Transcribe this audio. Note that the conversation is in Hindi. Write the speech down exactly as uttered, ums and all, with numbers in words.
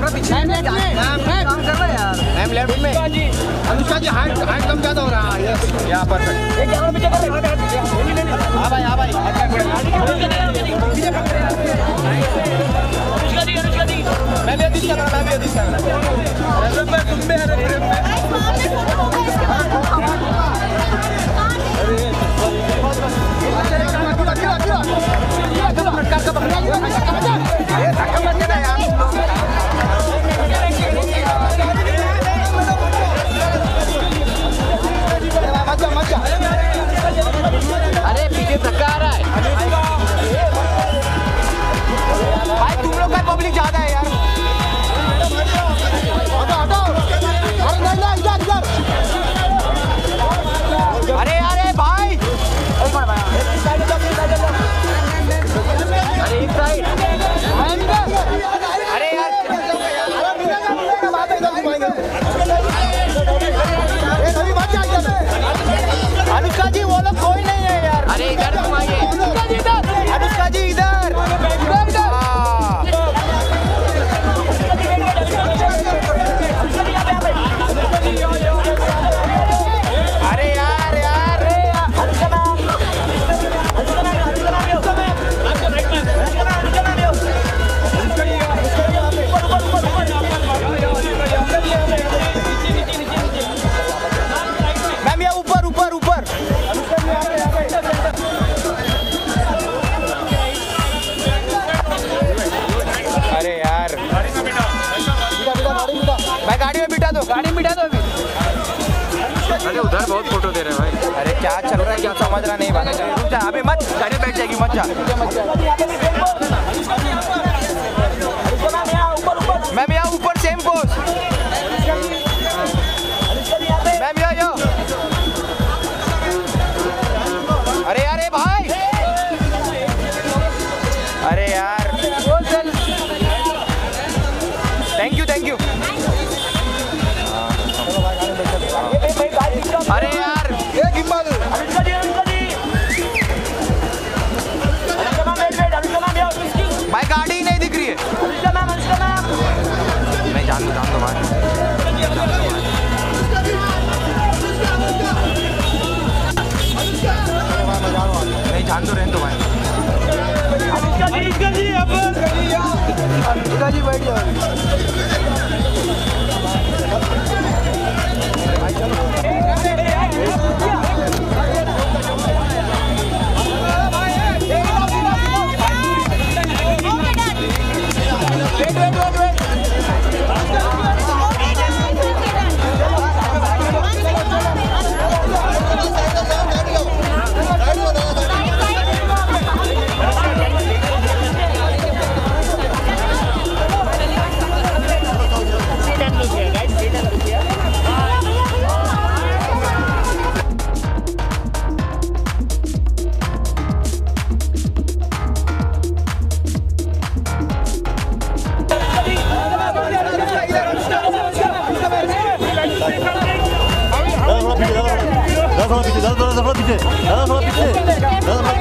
कैमरा पीछे मैम लेफ्ट में मैम काम कर रहा है यार मैम लेफ्ट में अनुष्का जी हाइट हाइट कम ज्यादा हो रहा है यस यहां परफेक्ट एक कैमरा पीछे कर हां भाई हां भाई अनुष्का जी अनुष्का जी मैं भी दिस कर रहा मैं भी दिस कर रहा रेफर में तुम में है रेफर में अरे पीछे धक्का आ रहा है भाई तुम लोग का पब्लिक ज्यादा है यार हटो हटो अरे नहीं नहीं इधर इधर अरे अरे भाई अरे एक साइड अरे यार अनुष्का जी वो लोग कोई नहीं है यार अरे इधर तुम आइए अनुष्का जी इधर अरे यार यार मैम यहाँ ऊपर ऊपर ऊपर अरे यार भाई गाड़ी में बिठा दो गाड़ी में बिठा दो अभी अरे उधर बहुत फोटो दे रहे हैं भाई अरे क्या चल रहा है क्या समझ रहा नहीं भाई रुक जा अभी मत गाड़ी बैठ जाएगी मत जा मैम यहाँ ऊपर सेम पोज मैम यहाँ यहाँ अरे अरे भाई अरे यार थैंक यू थैंक यू अरे यार ये गिम्बल भाई गाड़ी ही नहीं दिख रही है मैं जान दो जान दो भाई नहीं जान दो रहने दो भाई अनुष्का जी अनुष्का जी बैठ जाओ पीछे, ज़्यादा थोड़ा पीछे, ज़्यादा थोड़ा पीछे, ज़्यादा थोड़ा पीछे, ज़्यादा